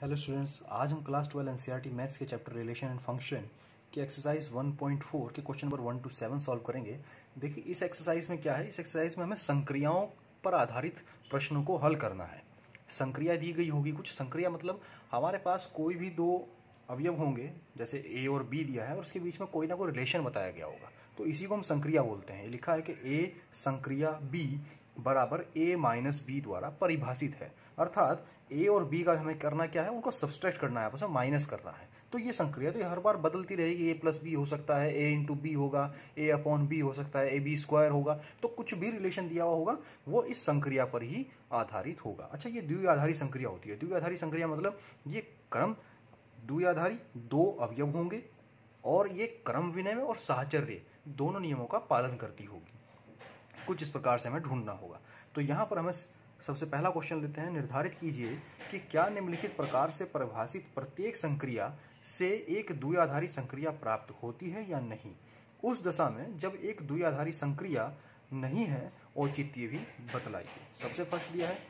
Hello students, आज हम class 12 NCERT maths के चैप्टर रिलेशन एंड फंक्शन के एक्सरसाइज 1.4 के क्वेश्चन नंबर 1 to 7 सॉल्व करेंगे। देखिए इस एक्सरसाइज में क्या है, इस एक्सरसाइज में हमें संक्रियाओं पर आधारित प्रश्नों को हल करना है। संक्रिया दी गई होगी, कुछ संक्रिया मतलब हमारे पास कोई भी दो अवयव होंगे, जैसे ए और बी दिया है और उसके बीच में कोई ना कोई रिलेशन बताया गया होगा, तो इसी को हम संक्रिया बोलते हैं। लिखा है कि ए संक्रिया बी बराबर ए माइनस बी द्वारा परिभाषित है, अर्थात ए और बी का हमें करना क्या है, उनको सब्सट्रैक्ट करना है, आपस में माइनस करना है। तो ये संक्रिया तो ये हर बार बदलती रहेगी, ए प्लस बी हो सकता है, ए इंटू बी होगा, ए अपॉन बी हो सकता है, ए बी स्क्वायर होगा, तो कुछ भी रिलेशन दिया हुआ होगा वो इस संक्रिया पर ही आधारित होगा। अच्छा, ये द्विआधारी संक्रिया होती है। द्विआधारी संक्रिया मतलब ये क्रम द्विआधारी दो अवयव होंगे और ये क्रम विनिमय और साहचर्य दोनों नियमों का पालन करती होगी। कुछ इस प्रकार से हमें ढूंढना होगा। तो यहाँ पर हमें सबसे पहला क्वेश्चन लेते हैं। निर्धारित कीजिए कि क्या निम्नलिखित प्रकार से परिभाषित प्रत्येक संक्रिया से एक द्विआधारी संक्रिया प्राप्त होती है या नहीं। उस दशा में जब एक द्विआधारी संक्रिया नहीं है, औचित्य भी बतलाइए। सबसे फर्स्ट दिया है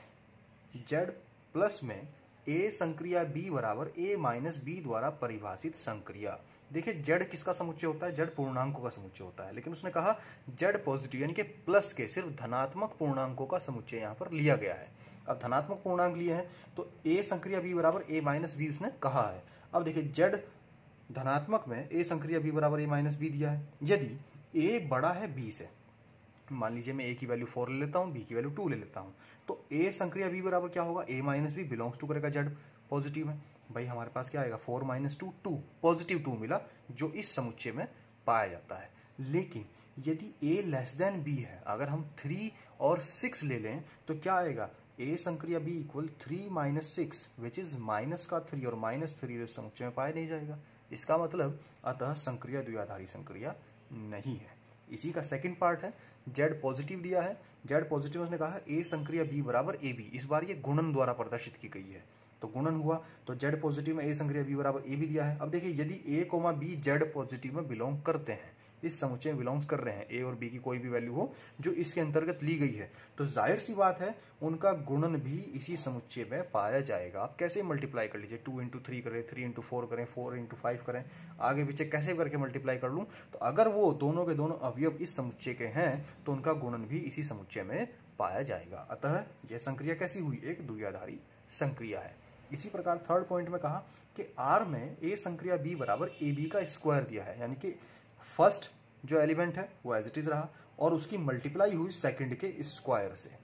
z प्लस में a संक्रिया b बराबर a माइनस बी द्वारा परिभाषित संक्रिया। देखिए z किसका समुच्चय होता है, z पूर्णांकों का समुच्चय होता है, लेकिन उसने कहा z पॉजिटिव यानी कि प्लस के सिर्फ धनात्मक पूर्णांकों का समुच्चय यहाँ पर लिया गया है। अब धनात्मक पूर्णांक लिए हैं तो a संक्रिया b बराबर a माइनस बी उसने कहा है। अब देखिए z धनात्मक में a संक्रिया b बराबर a माइनस बी दिया है। यदि a बड़ा है b से, मान लीजिए मैं a की वैल्यू 4 ले लेता हूँ, b की वैल्यू 2 ले लेता हूँ, तो a संक्रिया b बराबर क्या होगा, a minus B belongs to करेगा z पॉजिटिव है। भाई हमारे पास क्या आएगा, 4 माइनस 2 2 पॉजिटिव 2 मिला जो इस समुच्चय में पाया जाता है। लेकिन यदि a लेस देन b है, अगर हम 3 और 6 ले लें तो क्या आएगा, a संक्रिया b equal 3 minus 6 which is minus का 3 और माइनस 3 इस समुच्चय में पाया नहीं जाएगा। इसका मतलब अतः संक्रिया द्विआधारी संक्रिया नहीं है। इसी का सेकंड पार्ट है, z पॉजिटिव दिया है, z पॉजिटिव उसने कहा a संक्रिया b बराबर ab। इस बार ये गुणन द्वारा प्रदर्शित की गई है, तो गुणन हुआ तो z पॉजिटिव में a संक्रिया b बराबर ab दिया है। अब देखिए यदि a comma b z positive में बिलोंग करते हैं, इस समुच्चय में बिलोंग्स कर रहे हैं, a और b की कोई भी वैल्यू हो जो इसके अंतर्गत ली गई है, तो जाहिर सी बात है उनका गुणन भी इसी समुच्चय में पाया जाएगा। आप कैसे मल्टीप्लाई कर लीजिए, 2 इंटू 3 करें, 3 इंटू 4 करें, 4 इंटू 5 करें, आगे पीछे कैसे करके मल्टीप्लाई कर लूँ, तो अगर वो दोनों के दोनों अवयव इस समुच्चय के हैं तो उनका गुणन भी इसी समुच्चय में पाया जाएगा। अतः यह संक्रिया कैसी हुई, एक द्विआधारी संक्रिया है। इसी प्रकार थर्ड पॉइंट में कहा कि R में a संक्रिया b बराबर ab का स्क्वायर दिया है, यानी कि फर्स्ट जो एलिमेंट है वो एज इट इज रहा और उसकी मल्टीप्लाई हुई सेकंड के स्क्वायर से,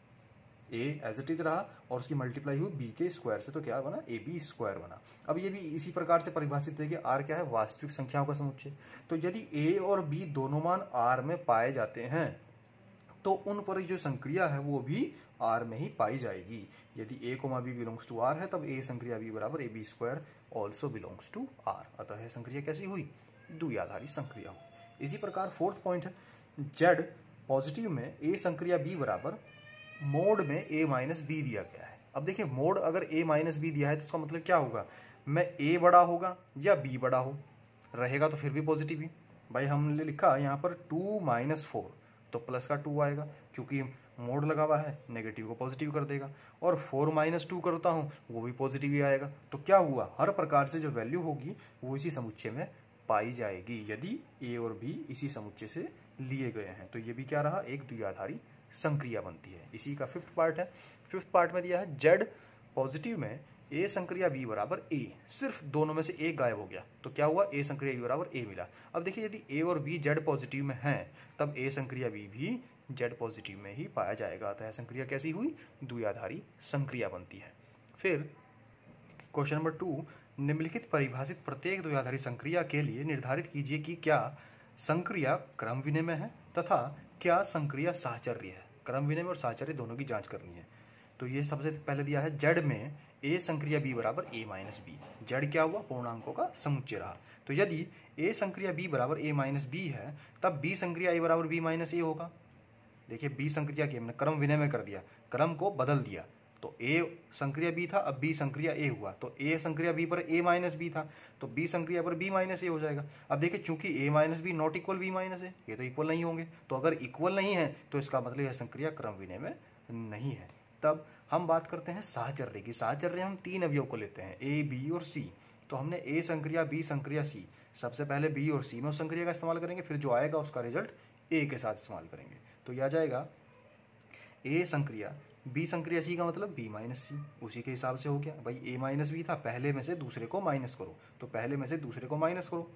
a एज इट इज रहा और उसकी मल्टीप्लाई हुई b के स्क्वायर से, तो क्या बना, ab स्क्वायर बना। अब ये भी इसी प्रकार से परिभाषित है कि R क्या है, वास्तविक संख्याओं का समुच्चय। तो यदि a और b दोनों मान R में पाए जाते हैं तो उन पर जो संक्रिया है वो भी R में ही पाई जाएगी। यदि a comma b belongs to R है तब a संक्रिया b बराबर ab square also belongs to R। अतः यह संक्रिया कैसी हुई, द्विआधारी संक्रिया हुई। इसी प्रकार फोर्थ पॉइंट है, z पॉजिटिव में a संक्रिया b बराबर मोड में a माइनस बी दिया गया है। अब देखिए मोड अगर a माइनस बी दिया है तो उसका मतलब क्या होगा, मैं a बड़ा होगा या b बड़ा हो रहेगा तो फिर भी पॉजिटिव ही। भाई हमने लिखा यहाँ पर 2 माइनस 4 तो प्लस का 2 आएगा, क्योंकि मोड लगा हुआ है नेगेटिव को पॉजिटिव कर देगा, और 4 माइनस 2 करता हूँ वो भी पॉजिटिव ही आएगा। तो क्या हुआ, हर प्रकार से जो वैल्यू होगी वो इसी समुच्चय में पाई जाएगी यदि a और b इसी समुच्चय से लिए गए हैं। तो ये भी क्या रहा, एक द्विआधारी संक्रिया बनती है। इसी का फिफ्थ पार्ट है। फिफ्थ पार्ट में दिया है z पॉजिटिव में a संक्रिया b बराबर a, सिर्फ दोनों में से एक गायब हो गया तो क्या हुआ, a संक्रिया b बराबर a मिला। अब देखिए यदि a और b z पॉजिटिव में हैं तब a संक्रिया b भी z पॉजिटिव में ही पाया जाएगा। अतः संक्रिया कैसी हुई, द्विआधारी संक्रिया बनती है। फिर क्वेश्चन नंबर 2, निम्नलिखित परिभाषित प्रत्येक द्विआधारी संक्रिया के लिए निर्धारित कीजिए कि क्या संक्रिया क्रम विनिमय है तथा क्या संक्रिया साहचर्य है। क्रम विनिमय और साहचर्य दोनों की जांच करनी है। तो ये सबसे पहले दिया है z में a संक्रिया b बराबर a माइनस बी। z क्या हुआ, पूर्णांकों का समुच्चय रहा। तो यदि a संक्रिया b बराबर a माइनस बी है तब b संक्रिया a बराबर b माइनस a होगा। देखिए b संक्रिया की हमने क्रम विनिमय कर दिया, क्रम को बदल दिया, तो a संक्रिया b था अब b संक्रिया a हुआ, तो a संक्रिया b पर a माइनस बी था तो b संक्रिया पर b माइनस a हो जाएगा। अब देखिए चूंकि a minus B not equal b minus a, ये तो इक्वल नहीं होंगे, तो अगर इक्वल नहीं है तो इसका मतलब यह संक्रिया क्रम विनिमय नहीं है। तब हम बात करते हैं साहचर्य की। साहचर्य हम 3 अवयव को लेते हैं, ए, बी और सी। तो हमने ए संक्रिया, बी संक्रिया, सी, सबसे पहले बी और सी में उस संक्रिया का इस्तेमाल करेंगे, फिर जो आएगा उसका रिजल्ट ए के साथ इस्तेमाल करेंगे। तो यह आ जाएगा ए संक्रिया बी संक्रिया सी का मतलब बी माइनस सी, उसी के हिसाब से हो गया भाई। ए माइनस बी था, पहले में से दूसरे को माइनस करो, तो पहले में से दूसरे को माइनस करो।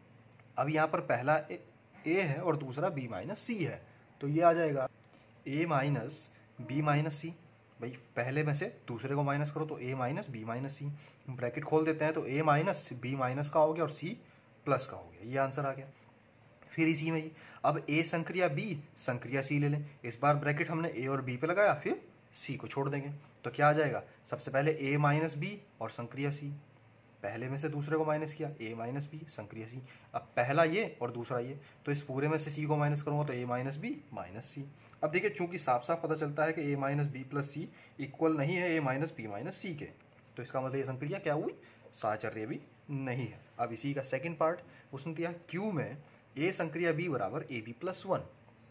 अब यहाँ पर पहला ए है और दूसरा बी माइनस सी है, तो ये आ जाएगा A minus B minus C. भाई पहले में से दूसरे को माइनस करो तो A minus B minus C, bracket खोल देते हैं तो ए माइनस बी माइनस का हो गया और सी प्लस का हो गया, ये आंसर आ गया। फिर इसी में ही अब ए संक्रिया बी संक्रिया सी ले लें। इस बार ब्रैकेट हमने ए और बी पे लगाया, फिर सी को छोड़ देंगे, तो क्या आ जाएगा, सबसे पहले ए माइनस बी और संक्रिया सी, पहले में से दूसरे को माइनस किया, ए माइनस बी संक्रिया सी। अब पहला ये और दूसरा ये, तो इस पूरे में से सी को माइनस करूंगा तो A minus B minus C. अब देखिए चूंकि साफ साफ पता चलता है कि A minus B plus C equal नहीं है A minus B minus C के, तो इसका मतलब ये संक्रिया क्या हुई, साहचर्य भी नहीं है। अब इसी का सेकेंड पार्ट उसने दिया क्यू में ए संक्रिया बी बराबर ए बी प्लस 1।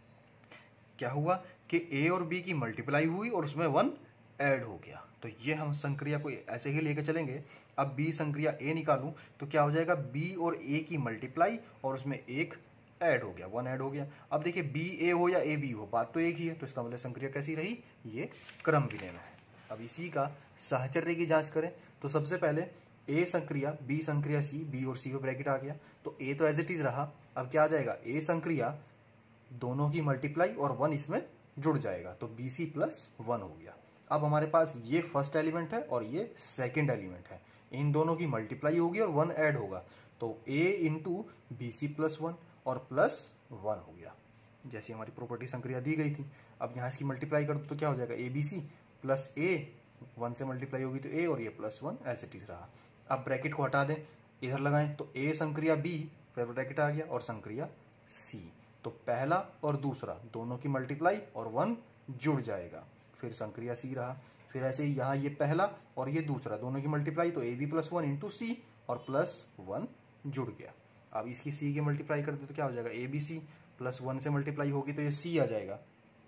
क्या हुआ कि ए और बी की मल्टीप्लाई हुई और उसमें 1 ऐड हो गया, तो ये हम संक्रिया को ऐसे ही लेके चलेंगे। अब बी संक्रिया ए निकालूं तो क्या हो जाएगा, बी और ए की मल्टीप्लाई और उसमें 1 ऐड हो गया, 1 ऐड हो गया। अब देखिए बी ए हो या ए बी हो, बात तो एक ही है, तो इसका मतलब संक्रिया कैसी रही, ये क्रम विनय में है। अब इसी का साहचर्य की जांच करें तो सबसे पहले ए संक्रिया बी संक्रिया सी, बी और सी को ब्रैकेट आ गया, तो ए तो एज इट इज रहा। अब क्या आ जाएगा, ए संक्रिया दोनों की मल्टीप्लाई और 1 इसमें जुड़ जाएगा, तो बी सी प्लस 1 हो गया। अब हमारे पास ये फर्स्ट एलिमेंट है और ये सेकेंड एलिमेंट है, इन दोनों की मल्टीप्लाई होगी और 1 ऐड होगा, तो A into B C plus 1 और प्लस 1 हो गया, जैसी हमारी प्रॉपर्टी संक्रिया दी गई थी। अब यहाँ इसकी मल्टीप्लाई कर दो तो क्या हो जाएगा, ए बी सी प्लस ए, 1 से मल्टीप्लाई होगी तो ए और ये प्लस 1 एज इट इज रहा। अब ब्रैकेट को हटा दें, इधर लगाएं तो ए संक्रिया बी, फिर ब्रैकेट आ गया, और संक्रिया सी, तो पहला और दूसरा दोनों की मल्टीप्लाई और 1 जुड़ जाएगा, फिर संक्रिया सी रहा। फिर ऐसे ही यहाँ ये पहला और ये दूसरा दोनों की मल्टीप्लाई, तो A B plus 1 into C और प्लस 1 जुड़ गया। अब इसकी सी की मल्टीप्लाई कर दे तो क्या हो जाएगा, ए बी सी प्लस 1 से मल्टीप्लाई होगी तो ये सी आ जाएगा,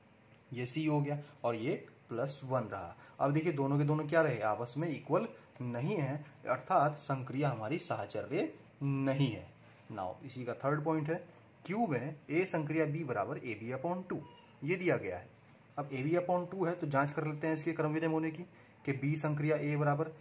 ये सी हो गया और ये प्लस 1 रहा। अब देखिए दोनों के दोनों क्या रहे, आपस में इक्वल नहीं है, अर्थात संक्रिया हमारी साहचर्य नहीं है। नाउ इसी का थर्ड पॉइंट है, क्यू में ए संक्रिया बी बराबर ए बी अपॉन 2 ये दिया गया है। अब ए बी अपॉन 2 है तो जांच कर लेते हैं इसके क्रम विनय होने की, कि बी संक्रिया ए बराबर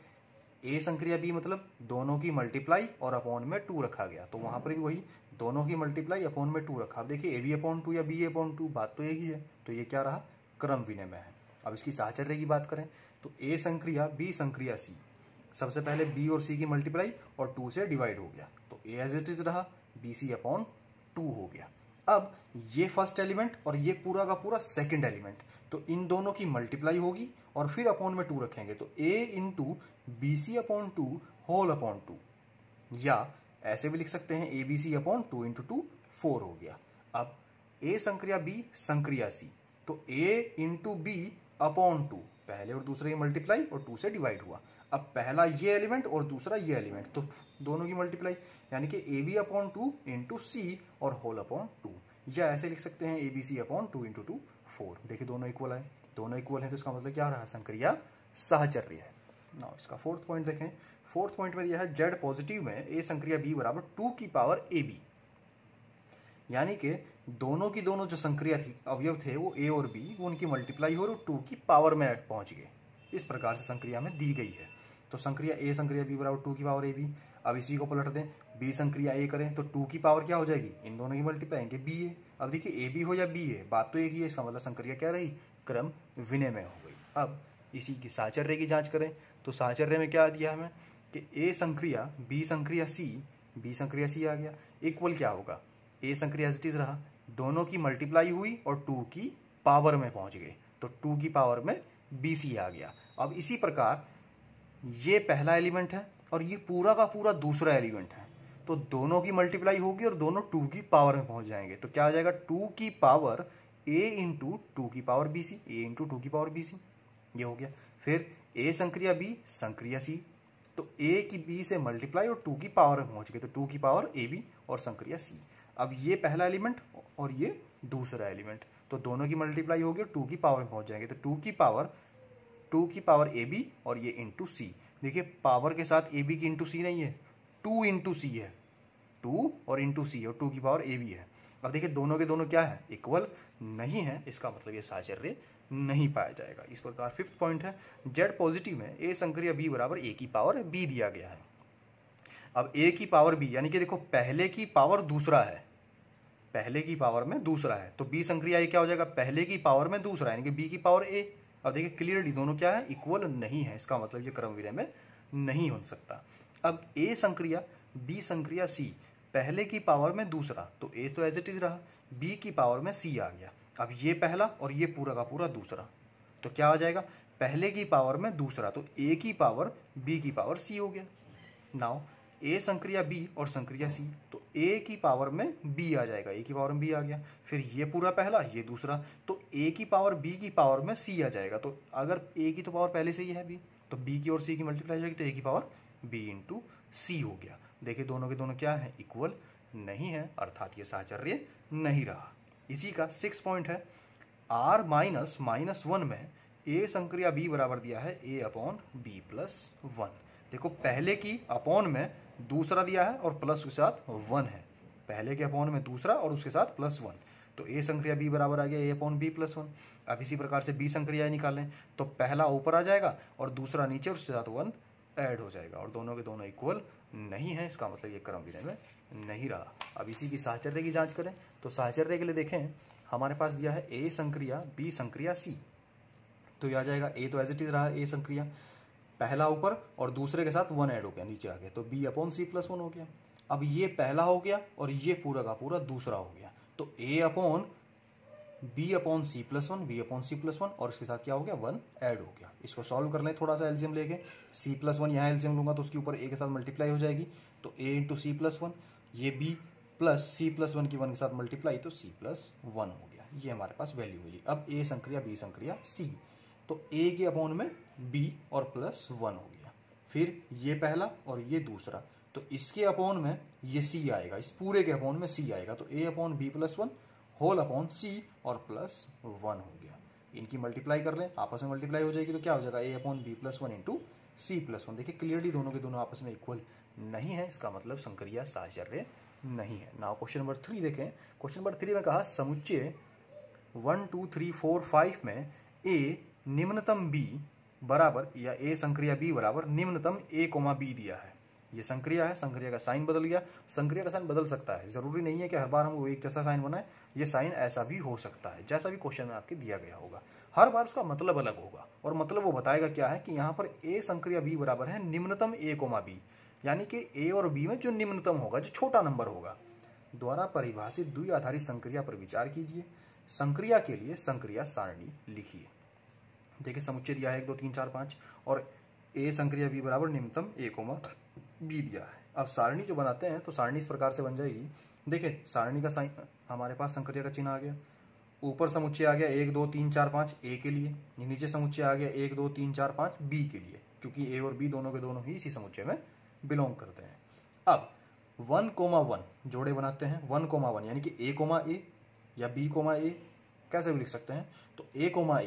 ए संक्रिया बी, मतलब दोनों की मल्टीप्लाई और अपॉन में 2 रखा गया, तो वहां पर भी वही दोनों की मल्टीप्लाई अपॉन में 2 रखा। अब देखिए ए बी अपॉन 2 या बी अपॉन 2 बात तो एक ही है, तो ये क्या रहा, क्रम विनय में है। अब इसकी साहचर्य की बात करें तो ए संक्रिया बी संक्रिया सी, सबसे पहले बी और सी की मल्टीप्लाई और 2 से डिवाइड हो गया, तो ए एज इट इज रहा, बी सी अपॉन 2 हो गया। अब ये फर्स्ट एलिमेंट और ये पूरा का पूरा सेकंड एलिमेंट, तो इन दोनों की मल्टीप्लाई होगी और फिर अपॉन में 2 रखेंगे, तो a into B C upon 2 whole upon 2, या ऐसे भी लिख सकते हैं A B C upon 2 into 2 4 हो गया। अब a संक्रिया b संक्रिया c, तो a इंटू बी अपॉन 2, पहले और दूसरे की मल्टीप्लाई और 2 से डिवाइड हुआ। अब पहला ये एलिमेंट और दूसरा ये एलिमेंट, तो दोनों की मल्टीप्लाई, यानी कि A B upon 2 into C और होल अपॉन 2, या ऐसे लिख सकते हैं A B C upon 2 into 2 4। देखिए दोनों इक्वल है, दोनों इक्वल है तो इसका मतलब क्या रहा, संक्रिया साहचर्य है। नाउ इसका फोर्थ पॉइंट देखें, फोर्थ पॉइंट में दिया है जेड पॉजिटिव में ए संक्रिया बी बराबर 2 की पावर ए बी, यानी कि दोनों की दोनों जो संक्रिया थी, अवयव थे वो ए और बी, वो उनकी मल्टीप्लाई हो और 2 की पावर में पहुंच गए, इस प्रकार से संक्रिया में दी गई है। तो संक्रिया ए संक्रिया बी बराबर 2 की पावर ए बी। अब इसी को पलट दें, बी संक्रिया ए करें तो 2 की पावर क्या हो जाएगी, इन दोनों की मल्टीप्लाई आएंगे बी ए। अब देखिए ए बी हो या बी ए, बात तो एक ही है, इसका मतलब संक्रिया क्या रही, क्रम विनय में हो गई। अब इसी की साहचर्य की जांच करें तो साहचर्य में क्या दिया हमें कि ए संक्रिया बी संक्रिया सी, बी संक्रिया सी आ गया, इक्वल क्या होगा, ए संक्रिया एज इट इज रहा, दोनों की मल्टीप्लाई हुई और 2 की पावर में पहुंच गए, तो 2 की पावर में बी सी आ गया। अब इसी प्रकार ये पहला एलिमेंट है और ये पूरा का पूरा दूसरा एलिमेंट है, तो दोनों की मल्टीप्लाई होगी और दोनों 2 की पावर में पहुंच जाएंगे, तो क्या आ जाएगा, 2 की पावर a इंटू 2 की power B C, A into 2 की पावर बी सी, ये हो गया। फिर a संक्रिया b संक्रिया c, तो a की b से मल्टीप्लाई और 2 की पावर में पहुंच गए, तो 2 की पावर ए बी और संक्रिया c। अब ये पहला एलिमेंट और ये दूसरा एलिमेंट, तो दोनों की मल्टीप्लाई होगी और 2 की पावर में पहुंच जाएंगे, तो 2 की पावर टू की पावर ए बी और ये इंटू सी। देखिए पावर के साथ ए बी की इंटू सी नहीं है, टू इंटू सी है, टू और इंटू सी और टू की पावर ए बी है। अब देखिए दोनों के दोनों क्या है, इक्वल नहीं है, इसका मतलब ये साहचर्य नहीं पाया जाएगा। इस प्रकार फिफ्थ पॉइंट है जेड पॉजिटिव में ए संक्रिया बी बराबर ए की पावर बी दिया गया है। अब ए की पावर बी यानी कि देखो पहले की पावर दूसरा है, पहले की पावर में दूसरा है, तो बी संक्रिया ए क्या हो जाएगा, पहले की पावर में दूसरा यानी कि बी की पावर ए। अब देखिए क्लियरली दोनों क्या है, इक्वल नहीं है, इसका मतलब ये क्रम विलय में नहीं हो सकता। अब ए संक्रिया बी संक्रिया सी, पहले की पावर में दूसरा, तो ए तो एज इट इज रहा, बी की पावर में सी आ गया। अब ये पहला और ये पूरा का पूरा दूसरा, तो क्या आ जाएगा, पहले की पावर में दूसरा, तो ए की पावर बी की पावर सी हो गया। नाउ ए संक्रिया बी और संक्रिया सी, तो ए की पावर में बी आ जाएगा, ए की पावर में बी आ गया, फिर ये पूरा पहला ये दूसरा, तो ए की पावर बी की पावर में सी आ जाएगा। तो अगर ए की तो पावर पहले से ही है बी, तो बी की और सी की मल्टीप्लाई हो जाएगी, तो ए की पावर बी इंटू सी हो गया। देखिए दोनों के दोनों क्या है, इक्वल नहीं है, अर्थात ये साहचर्य नहीं रहा। इसी का 6 पॉइंट है आर माइनस माइनस वन में ए संक्रिया बी बराबर दिया है A upon B plus one. देखो पहले की अपॉन में दूसरा दिया है और प्लस के साथ वन है, पहले के अपॉन में दूसरा और उसके साथ प्लस वन, तो ए संक्रिया बी बराबर आ गया A upon B plus one. अब इसी प्रकार से बी संक्रिया निकालें तो पहला ऊपर आ जाएगा और दूसरा नीचे और उसके साथ वन ऐड हो जाएगा, और दोनों के दोनों इक्वल नहीं है, इसका मतलब ये क्रम विलय में नहीं रहा। अब इसी की साहचर्य की जांच करें तो साहचर्य के लिए देखें हमारे पास दिया है ए संक्रिया बी संक्रिया सी, तो ये आ जाएगा ए तो एज इट इज रहा ए संक्रिया, पहला ऊपर और दूसरे के साथ वन ऐड हो गया नीचे आ गया, तो B upon C plus one हो गया। अब ये पहला हो गया और ये पूरा का पूरा दूसरा हो गया, तो A upon B upon C plus one, B upon C plus one, और इसके साथ क्या हो गया, वन ऐड हो गया। इसको सॉल्व कर लें थोड़ा सा एलसीएम लेके, सी प्लस वन यहाँ एलसीएम लूंगा तो उसके ऊपर ए के साथ मल्टीप्लाई हो जाएगी, तो A into C plus one, ये B plus C plus one की वन के साथ मल्टीप्लाई, तो सी प्लस वन हो गया। ये हमारे पास वैल्यू मिली। अब ए संक्रिया बी संक्रिया सी, तो ए के अपॉन में बी और प्लस वन हो गया, फिर ये पहला और ये दूसरा, तो इसके अपॉन में ये सी आएगा, इस पूरे के अपॉन में सी आएगा, तो A upon B plus one whole upon C और प्लस वन हो गया। इनकी मल्टीप्लाई कर लें, आपस में मल्टीप्लाई हो जाएगी, तो क्या हो जाएगा A upon B plus one into C plus one. देखिए क्लियरली दोनों के दोनों आपस में इक्वल नहीं है, इसका मतलब संक्रिया साहचर्य नहीं है। नाउ क्वेश्चन नंबर 3 देखें। क्वेश्चन नंबर 3 में कहा समुच्चय 1 2 3 4 5 में ए निम्नतम बी बराबर या ए संक्रिया बी बराबर निम्नतम ए कोमा बी दिया है। ये संक्रिया है, संक्रिया का साइन बदल गया, संक्रिया का साइन बदल सकता है, जरूरी नहीं है कि हर बार हम वो एक जैसा साइन बनाए, ये साइन ऐसा भी हो सकता है जैसा भी क्वेश्चन में आपके दिया गया होगा, हर बार उसका मतलब अलग होगा, और मतलब वो बताएगा क्या है कि यहाँ पर ए संक्रिया बी बराबर है निम्नतम ए कोमा बी, यानी कि ए और बी में जो निम्नतम होगा, जो छोटा नंबर होगा, द्वारा परिभाषित द्विआधारी संक्रिया पर विचार कीजिए। संक्रिया के लिए संक्रिया सारणी लिखिए। देखिए समुच्चय दिया है 1 2 3 4 5 और ए संक्रिया बी बराबर निम्नतम ए कोमा बी दिया है। अब सारणी जो बनाते हैं तो सारणी इस प्रकार से बन जाएगी। देखिए सारणी का साइन, हमारे पास संक्रिया का चिन्ह आ गया, ऊपर समुच्चय आ गया 1 2 3 4 5 ए के लिए, नीचे समुच्चय आ गया 1 2 3 4 5 बी के लिए, क्योंकि ए और बी दोनों के दोनों ही इसी समुच्चय में बिलोंग करते हैं। अब 1 कोमा 1 जोड़े बनाते हैं, 1 कोमा 1 यानी कि ए कोमा ए या बी कोमा ए, कैसे भी लिख सकते हैं। तो ए कोमा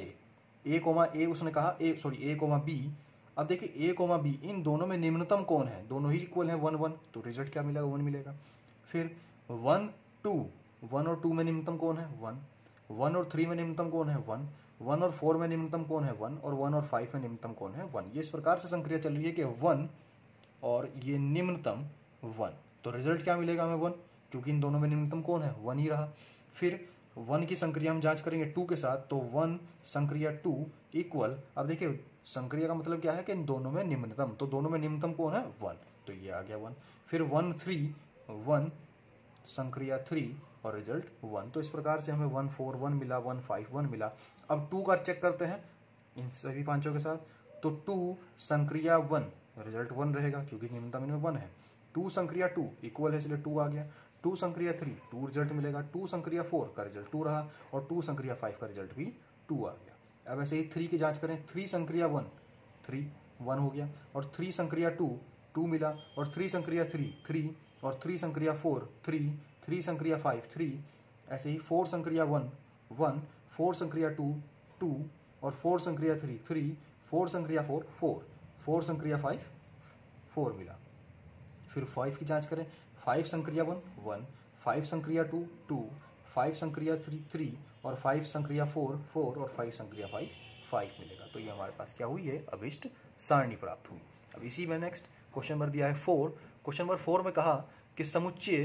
ए उसने कहा ए कोमा बी। अब देखिए ए कोमा बी इन दोनों में निम्नतम कौन है, दोनों ही इक्वल है 1 1, तो रिजल्ट क्या मिलेगा, 1 मिलेगा। फिर 1 2, 1 और 2 में निम्नतम कौन है, 1, 1 और 3 में निम्नतम कौन है, 1, 1 और 4 में निम्नतम कौन है, 1, और 1 और 5 में निम्नतम कौन है, 1। ये इस प्रकार से संक्रिया चल रही है कि 1 और ये निम्नतम 1, तो रिजल्ट क्या मिलेगा हमें 1, क्योंकि इन दोनों में निम्नतम कौन है, 1 ही रहा। फिर 1 की संक्रिया हम जांच करेंगे 2 के साथ, तो 1 संक्रिया 2 इक्वल, अब देखिए संक्रिया का मतलब क्या है कि इन दोनों में निम्नतम, तो दोनों में निम्नतम कौन है, 1, तो ये आ गया 1। फिर 1 3 1 संक्रिया 3 और रिजल्ट 1, तो इस प्रकार से हमें 1 4 1 मिला, 1 5 1 मिला। अब 2 का चेक करते हैं इन सभी पांचों के साथ, तो 2 संक्रिया 1 रिजल्ट 1 रहेगा, क्योंकि निम्नतम इनमें 1 है। 2 संक्रिया 2 इक्वल है, इसलिए 2 आ गया। 2 संक्रिया 3 2 रिजल्ट मिलेगा, 2 संक्रिया 4 का रिजल्ट 2 रहा, और 2 संक्रिया 5 का रिजल्ट भी 2 आ गया। अब ऐसे ही 3 की जांच करें, 3 संक्रिया 1 3 1 हो गया, और 3 संक्रिया 2 2 मिला, और 3 संक्रिया 3 3, और 3 संक्रिया 4 3, 3 संक्रिया 5 3, ऐसे ही 4 संक्रिया 1 1, 4 संक्रिया 2 2, और 4 संक्रिया 3 3, 4 संक्रिया 4 4, 4 संक्रिया 5 4 मिला। फिर 5 की जांच करें, 5 संक्रिया 1 1, 5 संक्रिया 2 2, 5 संक्रिया 3 3 और 5 संक्रिया 4 4 और 5 संक्रिया 5 5 मिलेगा। तो ये हमारे पास क्या हुई है, अभिष्ट सारणी प्राप्त हुई। अब इसी में नेक्स्ट क्वेश्चन नंबर दिया है 4। क्वेश्चन नंबर 4 में कहा कि समुच्चय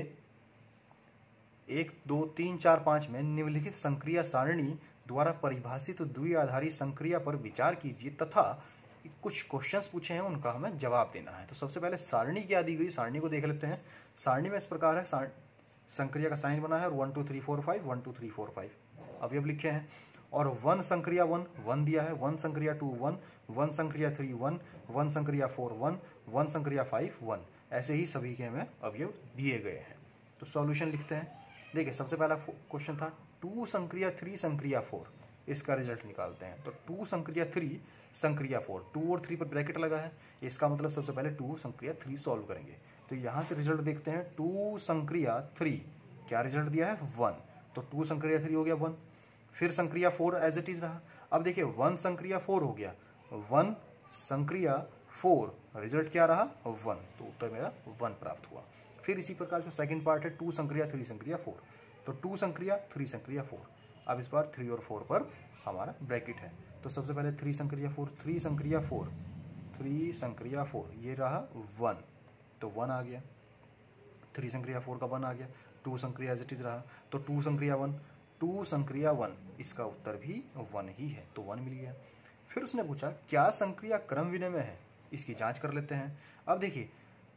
1 2 3 4 5 में निम्नलिखित संक्रिया सारणी द्वारा परिभाषित द्विआधारी संक्रिया पर विचार कीजिए तथा कुछ क्वेश्चंस पूछे हैं, उनका हमें जवाब देना है। तो सबसे पहले सारणी क्या दी गई, सारणी को देख लेते हैं। सारणी में इस प्रकार है, संक्रिया का साइन बना है और 1 2 3 4 5 1 2 3 4 5 अवयव लिखे हैं। और 1 संक्रिया 1 1 दिया है, 1 संक्रिया 2 1, 1 संक्रिया 3 1, 1 संक्रिया 4 1, 1 संक्रिया 5 1, ऐसे ही सभी के हमें अवयव दिए गए हैं। तो सॉल्यूशन लिखते हैं। देखिए सबसे पहला क्वेश्चन था 2 संक्रिया 3 संक्रिया 4, इसका रिजल्ट निकालते हैं। तो 2 संक्रिया 3 संक्रिया 4, 2 और 3 पर ब्रैकेट लगा है, इसका मतलब सबसे पहले 2 संक्रिया 3 सॉल्व करेंगे। तो यहाँ से रिजल्ट देखते हैं, 2 संक्रिया 3 क्या रिजल्ट दिया है 1, तो 2 संक्रिया 3 हो गया 1। फिर संक्रिया 4 एज इट इज रहा। अब देखिए 1 संक्रिया 4 हो गया, 1 संक्रिया 4 रिजल्ट क्या रहा 1, तो उत्तर मेरा 1 प्राप्त हुआ। फिर इसी प्रकार जो सेकंड पार्ट है 2 संक्रिया 3 संक्रिया 4, तो 2 संक्रिया 3 संक्रिया 4। अब इस बार 3 और 4 पर हमारा ब्रैकेट है। तो सबसे पहले 3 संक्रिया 4, 3 संक्रिया 4, 3 संक्रिया 4 ये रहा 1, तो 1 आ गया। 3 संक्रिया 4 का 1 आ गया। 2 संक्रिया एज इट इज रहा, तो 2 संक्रिया 1, 2 संक्रिया 1, इसका उत्तर भी 1 ही है, तो 1 मिल गया। फिर उसने पूछा क्या संक्रिया क्रम विनिमय है, इसकी जांच कर लेते हैं। अब देखिए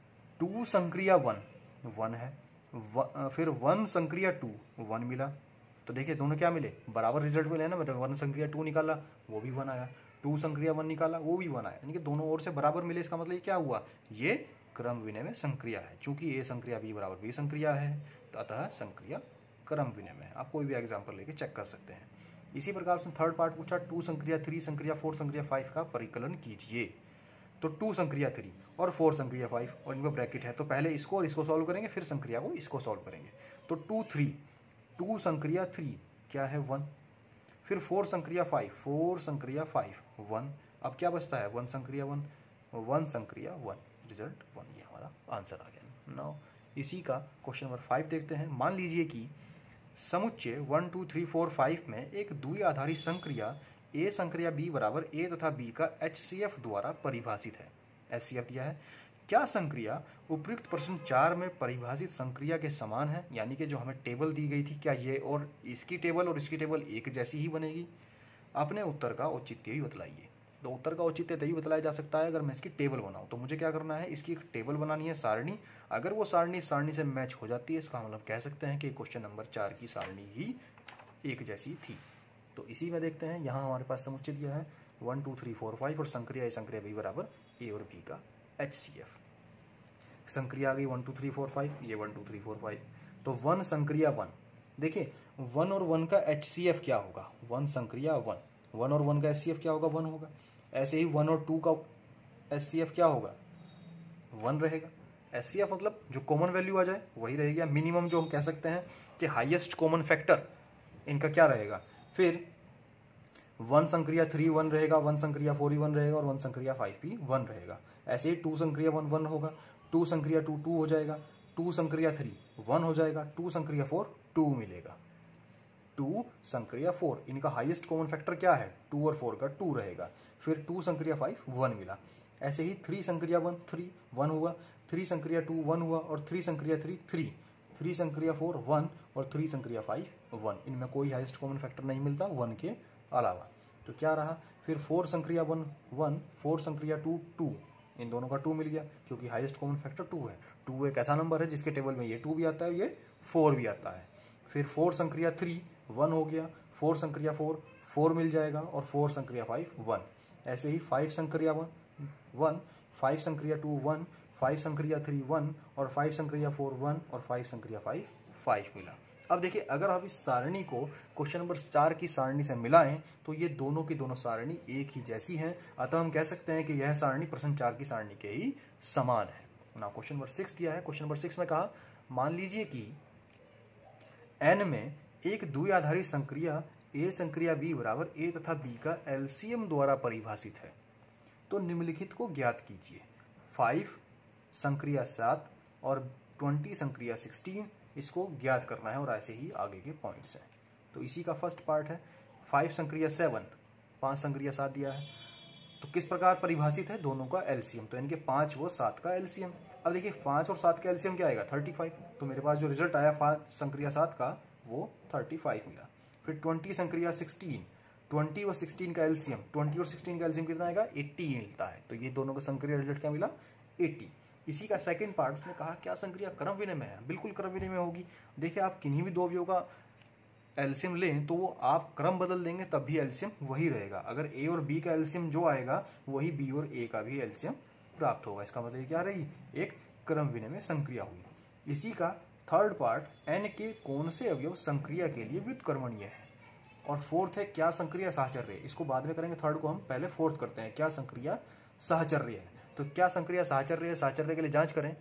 2 संक्रिया 1 1 है, फिर 1 संक्रिया 2 1 मिला। तो देखिए दोनों क्या मिले, बराबर रिजल्ट मिले ना। 1 संक्रिया 2 निकाला वो भी 1 आया, 2 संक्रिया 1 निकाला वो भी 1 आया, यानी कि दोनों ओर से बराबर मिले। इसका मतलब ये क्या हुआ, ये क्रम विनिमय संक्रिया है। चूंकि ए संक्रिया बी बराबर बी संक्रिया है, तो अतः संक्रिया क्रम विनिमय है। आप कोई भी एग्जाम्पल लेके चेक कर सकते हैं। इसी प्रकार से थर्ड पार्ट पूछा 2 संक्रिया 3 संक्रिया 4 संक्रिया 5 का परिकलन कीजिए। तो 2 संक्रिया 3 और 4 संक्रिया 5 और इनमें ब्रैकेट है, तो पहले इसको और इसको सॉल्व करेंगे, फिर संक्रिया को इसको सॉल्व करेंगे। तो 2 संक्रिया 3 क्या है 1, फिर 4 संक्रिया 5, 4 संक्रिया 5 1, अब क्या बचता है 1 संक्रिया 1, 1 संक्रिया 1, रिजल्ट 1, ये हमारा आंसर आ गया। नाउ इसी का क्वेश्चन नंबर 5 देखते हैं। मान लीजिए कि समुच्चय 1 2 3 4 5 में एक द्विआधारी संक्रिया ए संक्रिया बी बराबर ए तथा बी का HCF द्वारा परिभाषित है। HCF दिया है। क्या संक्रिया उपयुक्त प्रश्न 4 में परिभाषित संक्रिया के समान है, यानी कि जो हमें टेबल दी गई थी, क्या ये और इसकी टेबल और इसकी टेबल एक जैसी ही बनेगी? अपने उत्तर का औचित्य ही बतलाइए। तो उत्तर का औचित्य तभी बतलाया जा सकता है अगर मैं इसकी टेबल बनाऊं। तो मुझे क्या करना है, इसकी एक टेबल बनानी है, सारणी। अगर वो सारणी से मैच हो जाती है, इसका मतलब कह सकते हैं कि क्वेश्चन नंबर 4 की सारणी ही एक जैसी थी। तो इसी में देखते हैं, यहाँ हमारे पास समुच्चय दिया है 1 2 3 4 5 और संक्रिया ए संक्रिया बी बराबर ए और बी का HCF। संक्रिया आ गई 1 2 3 4 5, ये 1 2 3 4 5। तो 1 संक्रिया 1, देखिए 1 और 1 का HCF क्या होगा, 1 संक्रिया 1, 1 और 1 का HCF क्या होगा 1 होगा। ऐसे ही 1 और 2 का HCF क्या होगा 1 रहेगा। HCF मतलब जो कॉमन वैल्यू आ जाए वही रहेगा। मिनिमम जो हम कह सकते हैं कि हाईएस्ट कॉमन फैक्टर इनका क्या रहेगा। फिर 1 संक्रिया 3 1 रहेगा, 1 संक्रिया 4 1 रहेगा और 1 संक्रिया 5 भी 1 रहेगा। ऐसे ही 2 संक्रिया 1 1 होगा, 2 संक्रिया 2 2 हो जाएगा, 2 संक्रिया 3 1 हो जाएगा, 2 संक्रिया 4 2 मिलेगा, 2 संक्रिया 4 इनका हाईएस्ट कॉमन फैक्टर क्या है 2 और 4 का 2 रहेगा। फिर 2 संक्रिया 5 1 मिला। ऐसे ही 3 संक्रिया 1 3 1 हुआ, 3 संक्रिया 2 1 हुआ और 3 संक्रिया 3 3, 3 संक्रिया 4 1 और 3 संक्रिया 5 1। इनमें कोई हाईएस्ट कॉमन फैक्टर नहीं मिलता 1 के अलावा। तो क्या रहा फिर 4 संक्रिया 1 1, 4 संक्रिया 2 2, इन दोनों का 2 मिल गया क्योंकि हाईएस्ट कॉमन फैक्टर 2 है। 2 एक ऐसा नंबर है जिसके टेबल में ये 2 भी आता है, ये 4 भी आता है। फिर 4 संक्रिया 3 1 हो गया, 4 संक्रिया 4 4 मिल जाएगा और 4 संक्रिया 5 1। ऐसे ही 5 संक्रिया 1 5 संक्रिया 2 1, 5 संक्रिया 3 1 और 5 संक्रिया 4 1 और 5 संक्रिया 5 5 मिला। अब देखिए अगर आप इस सारणी को क्वेश्चन नंबर 4 की सारणी से मिलाएं तो ये दोनों की दोनों सारणी एक ही जैसी हैं, अतः हम कह सकते हैं कि यह सारणी प्रश्न 4 की सारणी के ही समान है ना। क्वेश्चन नंबर 6 दिया है। क्वेश्चन नंबर 6 में कहा मान लीजिए कि n में एक द्विआधारी संक्रिया ए संक्रिया बी बराबर ए तथा बी का LCM द्वारा परिभाषित है। तो निम्नलिखित को ज्ञात कीजिए। 5 संक्रिया 7 और 20 संक्रिया 16, इसको ज्ञात करना है और ऐसे ही आगे के पॉइंट्स हैं। तो इसी का फर्स्ट पार्ट है 5 संक्रिया 7, 5 संक्रिया 7 दिया है, तो किस प्रकार परिभाषित है, दोनों का एलसीएम, तो यानी कि 5 व 7 का एलसीएम। अब देखिए 5 और 7 का एलसीएम क्या आएगा 35, तो मेरे पास जो रिजल्ट आया 5 संक्रिया 7 का वो 35 मिला। फिर 20 संक्रिया 16, 20 व 16 का एलसीएम, 20 और 16 का एलसीएम कितना आएगा 80 मिलता है, तो ये दोनों का संक्रिया रिजल्ट क्या मिला 80। इसी का सेकंड पार्ट उसने कहा क्या संक्रिया क्रम विनिमय है, बिल्कुल क्रम विनिमय होगी। देखिए आप किन्हीं भी दो अवयवों का एलसीएम लें तो वो आप क्रम बदल देंगे तब भी एलसीएम वही रहेगा। अगर ए और बी का एलसीएम जो आएगा वही बी और ए का भी एलसीएम प्राप्त होगा। इसका मतलब क्या रही, एक क्रम विनिमय संक्रिया हुई। इसी का थर्ड पार्ट एन के कौन से अवयव संक्रिया के लिए व्युत्क्रमणीय है, और फोर्थ है क्या संक्रिया साहचर्य है। इसको बाद में करेंगे, थर्ड को हम पहले फोर्थ करते हैं, क्या संक्रिया साहचर्य है। तो क्या संक्रिया साहचर्य है, साहचर्य के लिए जांच करें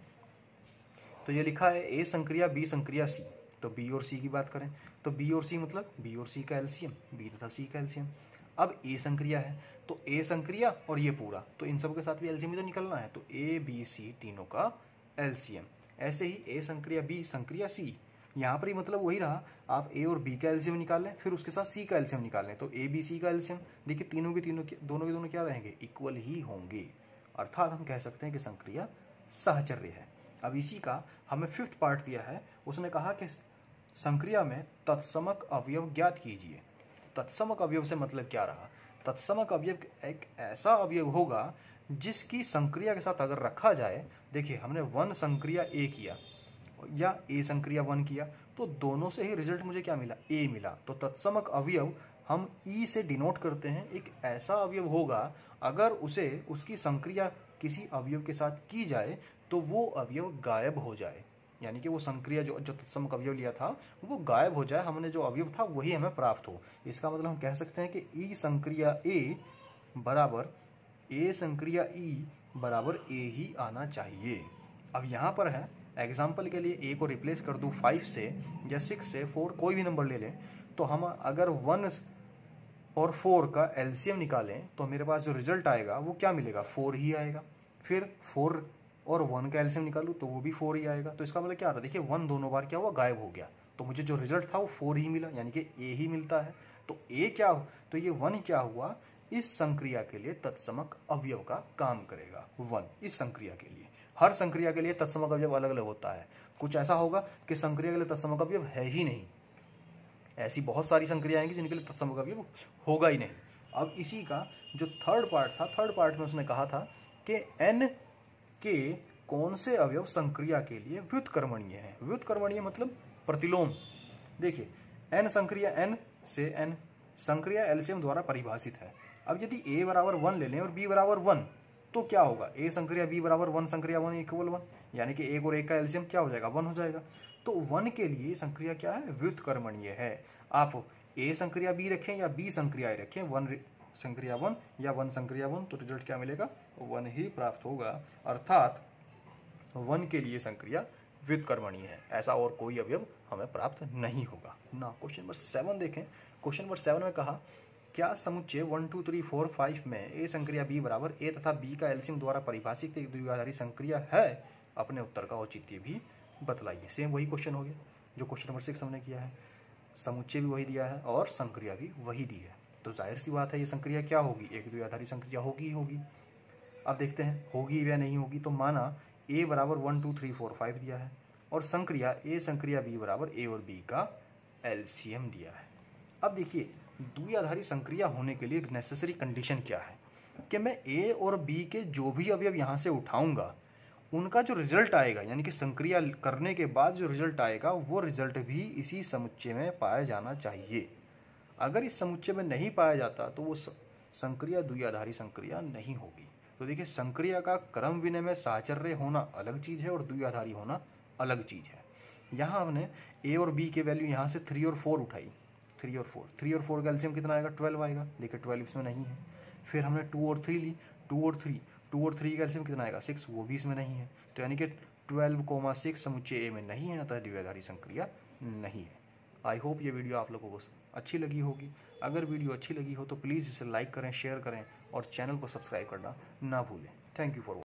तो ये लिखा है ए संक्रिया बी संक्रिया सी, तो बी और सी की बात करें तो बी और सी मतलब बी और सी का एलसीएम, बी तथा सी का एलसीएम। अब ए संक्रिया है तो ए संक्रिया और ये पूरा, तो इन सब के साथ भी एलसीएम तो निकलना है, तो ए बी सी तीनों का एलसीएम। ऐसे ही ए संक्रिया बी संक्रिया सी, यहाँ पर ही मतलब वही रहा, आप ए और बी का एलसीएम निकाल लें फिर उसके साथ सी का एलसीएम निकाल लें, तो ए बी सी का एलसीएम देखिए तीनों के दोनों क्या रहेंगे, इक्वल ही होंगे, अर्थात हम कह सकते हैं कि संक्रिया साहचर्य है। अब इसी का हमें फिफ्थ पार्ट दिया है, उसने कहा कि संक्रिया में तत्समक अवयव ज्ञात कीजिए। तत्समक अवयव से मतलब क्या रहा, तत्समक अवयव एक ऐसा अवयव होगा जिसकी संक्रिया के साथ अगर रखा जाए, देखिए हमने 1 संक्रिया ए किया या ए संक्रिया 1 किया, तो दोनों से ही रिजल्ट मुझे क्या मिला, ए मिला। तो तत्समक अवयव हम ई से डिनोट करते हैं, एक ऐसा अवयव होगा अगर उसे उसकी संक्रिया किसी अवयव के साथ की जाए तो वो अवयव गायब हो जाए, यानी कि वो संक्रिया जो तत्समक अवयव लिया था वो गायब हो जाए, हमने जो अवयव था वही हमें प्राप्त हो। इसका मतलब हम कह सकते हैं कि ई संक्रिया ए बराबर ए संक्रिया ई बराबर ए ही आना चाहिए। अब यहाँ पर है एग्जाम्पल के लिए ए को रिप्लेस कर दूँ 5 से या 6 से, 4 कोई भी नंबर ले लें, तो हम अगर 1 और 4 का एलसीएम निकालें तो मेरे पास जो रिजल्ट आएगा वो क्या मिलेगा, 4 ही आएगा। फिर 4 और 1 का एलसीएम निकालूँ तो वो भी 4 ही आएगा। तो इसका मतलब क्या रहा, देखिए 1 दोनों बार क्या हुआ, गायब हो गया, तो मुझे जो रिजल्ट था वो 4 ही मिला, यानी कि ए ही मिलता है। तो ए क्या, तो ये 1 क्या हुआ, इस संक्रिया के लिए तत्समक अवयव का काम करेगा 1 इस संक्रिया के लिए। हर संक्रिया के लिए तत्समक अवयव अलग अलग होता है, कुछ ऐसा होगा कि संक्रिया के लिए तत्समक अवयव है ही नहीं, ऐसी बहुत सारी संक्रियाएं हैं जिनके लिए तत्समक अवयव होगा ही नहीं। अब इसी का जो थर्ड पार्ट था, थर्ड पार्ट में उसने कहा था कि एन के कौन से अवयव संक्रिया के लिए व्युत्क्रमणीय है। व्युत्क्रमणीय मतलब प्रतिलोम। देखिए एन संक्रिया एन से एन संक्रिया एलसीएम द्वारा परिभाषित है। अब यदि a बराबर 1 ले लें और b बराबर 1 तो क्या होगा, a संक्रिया b बराबर 1 संक्रिया 1 इक्वल 1, यानी कि 1 और 1 का एलसीएम क्या हो जाएगा, 1 हो जाएगा। तो 1 के लिए संक्रिया क्या है, व्युत्क्रमणीय है। आप a संक्रिया b रखें या b संक्रिया रखें, 1 संक्रिया 1 या 1 संक्रिया 1, तो रिजल्ट क्या मिलेगा, 1 ही प्राप्त होगा, अर्थात 1 के लिए संक्रिया व्युत्क्रमणीय है, ऐसा और कोई अवयव हमें प्राप्त नहीं होगा ना। क्वेश्चन नंबर 7 देखें। क्वेश्चन नंबर 7 में कहा क्या समुच्चय 1 2 3 4 5 में ए संक्रिया बी बराबर ए तथा बी का एलसीएम द्वारा परिभाषित एक द्विआधारी संक्रिया है, अपने उत्तर का औचित्य भी बतलाइए। सेम वही क्वेश्चन हो गया जो क्वेश्चन नंबर 6 हमने किया है, समुच्चय भी वही दिया है और संक्रिया भी वही दी है, तो जाहिर सी बात है ये संक्रिया क्या होगी, एक द्विआधारी संक्रिया होगी ही होगी। अब देखते हैं होगी या नहीं होगी। तो माना a बराबर 1 2 3 4 5 दिया है और संक्रिया a संक्रिया b बराबर a और b का एलसीएम दिया है। अब देखिए द्विआधारी संक्रिया होने के लिए नेसेसरी कंडीशन क्या है कि मैं a और b के जो भी अवयव यहाँ से उठाऊंगा उनका जो रिजल्ट आएगा, यानी कि संक्रिया करने के बाद जो रिजल्ट आएगा वो रिजल्ट भी इसी समुच्चय में पाया जाना चाहिए। अगर इस समुच्चय में नहीं पाया जाता तो वो संक्रिया द्विआधारी संक्रिया नहीं होगी। तो देखिए संक्रिया का क्रम विनिमय साहचर्य होना अलग चीज़ है और द्विआधारी होना अलग चीज़ है। यहाँ हमने a और b के वैल्यू यहाँ से 3 और 4 उठाई, 3 और 4 का एलसीएम कितना आएगा, 12 आएगा। देखिए 12 इसमें नहीं है। फिर हमने 2 और 3 ली, 2 और 3 का एलसीएम कितना आएगा, 6, वो भी इसमें नहीं है। तो यानी कि 12,6 समुच्चय ए में नहीं है, अतः द्विआधारी संक्रिया नहीं है। आई होप ये वीडियो आप लोगों को अच्छी लगी होगी। अगर वीडियो अच्छी लगी हो तो प्लीज़ इसे लाइक करें, शेयर करें और चैनल को सब्सक्राइब करना ना भूलें। Thank you for